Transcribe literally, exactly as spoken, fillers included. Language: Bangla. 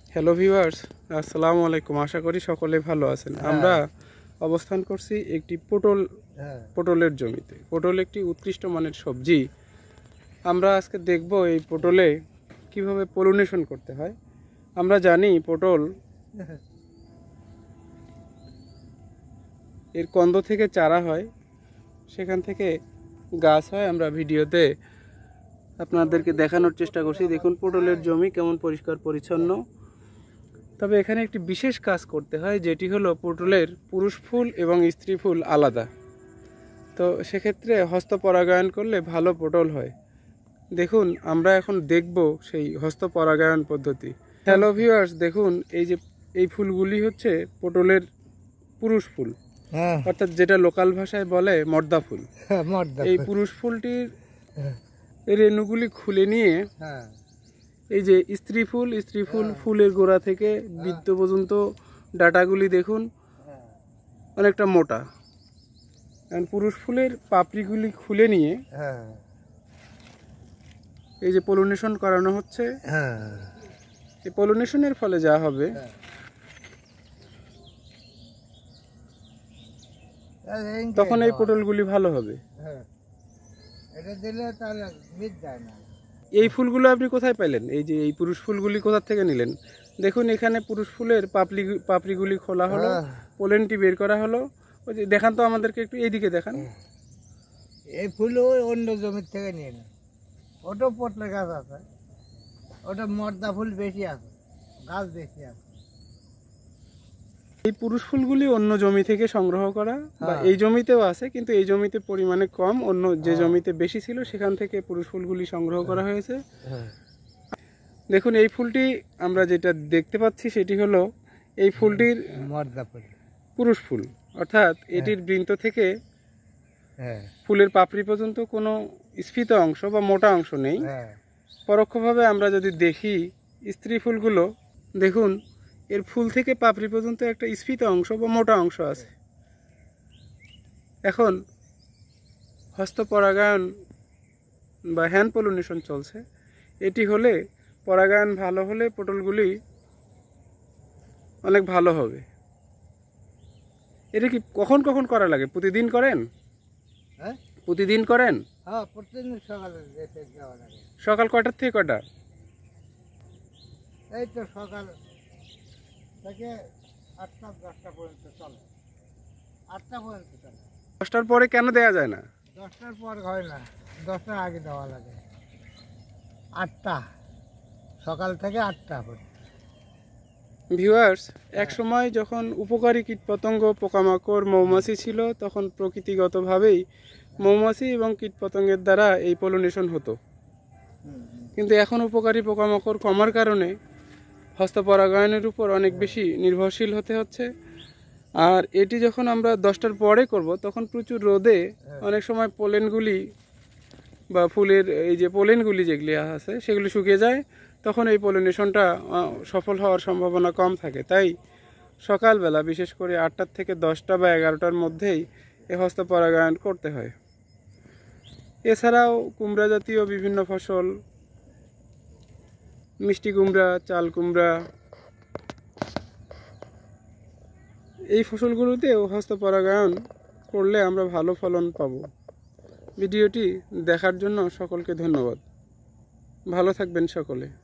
হ্যালো ভিউয়ার্স, আসসালামু আলাইকুম। আশা করি সকলে ভালো আছেন। আমরা অবস্থান করছি একটি পটল পটলের জমিতে। পটল একটি উৎকৃষ্ট মানের সবজি। আমরা আজকে দেখব এই পটলে কিভাবে পলিনেশন করতে হয়। আমরা জানি পটল এর কন্দ থেকে চারা হয়, সেখান থেকে গাছ হয়। আমরা ভিডিওতে আপনাদেরকে দেখানোর চেষ্টা করছি। দেখুন পটলের জমি কেমন পরিষ্কার পরিচ্ছন্ন। তবে এখানে একটি বিশেষ কাজ করতে হয়, যেটি হলো পটলের পুরুষ ফুল এবং স্ত্রী ফুল আলাদা। তো সেক্ষেত্রে হস্ত পরাগায়ন করলে ভালো পটল হয়। দেখুন আমরা এখন দেখব সেই হস্ত পরাগায়ন পদ্ধতি। হ্যালো ভিউয়ার্স, দেখুন এই যে এই ফুলগুলি হচ্ছে পটলের পুরুষ ফুল, অর্থাৎ যেটা লোকাল ভাষায় বলে মর্দা ফুল। এই পুরুষ ফুলটির রেণুগুলি খুলে নিয়ে এই যে স্ত্রী ফুল স্ত্রী ফুল ফুলের গোড়া থেকে বৃত্ত পর্যন্ত ডাটাগুলি দেখুন অনেকটা মোটা। পুরুষ ফুলের পাপড়িগুলি খুলে নিয়ে এই যে পলিনেশন করানো হচ্ছে। এই পলিনেশনের ফলে যা হবে, তখন এই পটলগুলি ভালো হবে। এই ফুলগুলো আপনি কোথায় পেলেন? এই যে এই পুরুষ ফুলগুলি কোথা থেকে নিলেন? দেখুন এখানে পুরুষ ফুলের পাপড়ি পাপড়িগুলি খোলা হলো, পোলেনটি বের করা হলো। ওই যে দেখান তো আমাদেরকে একটু, এইদিকে দেখান। এই ফুল ওই অন্য জমির থেকে নিয়ে না, ওটা পটলের গাছ আছে, ওটা মর্দা ফুল বেশি আছে, গাছ বেশি আছে। এই পুরুষ ফুলগুলি অন্য জমি থেকে সংগ্রহ করা, বা এই জমিতেও আছে কিন্তু এই জমিতে পরিমাণে কম, অন্য যে জমিতে বেশি ছিল সেখান থেকে পুরুষ ফুলগুলি সংগ্রহ করা হয়েছে। দেখুন এই ফুলটি আমরা যেটা দেখতে পাচ্ছি সেটি হলো এই ফুলটির মর্দা ফুল, পুরুষ ফুল, অর্থাৎ এটির বৃন্ত থেকে ফুলের পাপড়ি পর্যন্ত কোনো স্ফীত অংশ বা মোটা অংশ নেই। পরোক্ষভাবে আমরা যদি দেখি স্ত্রী ফুলগুলো, দেখুন এর ফুল থেকে পাপড়ি পর্যন্ত একটা স্ফীত অংশ বা মোটা অংশ আছে। এখন হস্ত পরাগায়ন বা হ্যান্ড পলিনেশন চলছে। এটি হলে, পরাগায়ন ভালো হলে পটলগুলি অনেক ভালো হবে। এটা কি কখন কখন করা লাগে? প্রতিদিন করেন? হ্যাঁ, প্রতিদিন করেন? হ্যাঁ, প্রতিদিন সকালে যাওয়া লাগে। সকাল কটার থেকে কটা? এই তো সকাল থেকে আটটা দশটা পর্যন্ত চলে। আটটা পর্যন্ত চলে। দশটার পরে কেন দেয়া যায় না? দশটার পর হয় না, দশটার আগে দেওয়া লাগে। আটটা, সকাল থেকে আটটা পর্যন্ত। ভিউয়ার্স, এক সময় যখন উপকারী কীটপতঙ্গ, পোকামাকড়, মৌমাছি ছিল, তখন প্রকৃতিগতভাবেই মৌমাছি এবং কীটপতঙ্গের দ্বারা এই পলিনেশন হতো। কিন্তু এখন উপকারী পোকামাকড় কমার কারণে হস্ত পরাগায়নের উপর অনেক বেশি নির্ভরশীল হতে হচ্ছে। আর এটি যখন আমরা দশটার পরে করব, তখন প্রচুর রোদে অনেক সময় পোলেনগুলি বা ফুলের এই যে পোলেনগুলি যেগুলি আছে সেগুলি শুকিয়ে যায়, তখন এই পলিনেশনটা সফল হওয়ার সম্ভাবনা কম থাকে। তাই সকালবেলা বিশেষ করে আটটার থেকে দশটা বা এগারোটার মধ্যেই এই হস্ত পরাগায়ন করতে হয়। এছাড়াও কুমড়া জাতীয় বিভিন্ন ফসল, মিষ্টি কুমড়া, চাল কুমড়া, এই ফসলগুলোতেও হস্ত পরাগায়ন করলে আমরা ভালো ফলন পাব। ভিডিওটি দেখার জন্য সকলকে ধন্যবাদ। ভালো থাকবেন সকলে।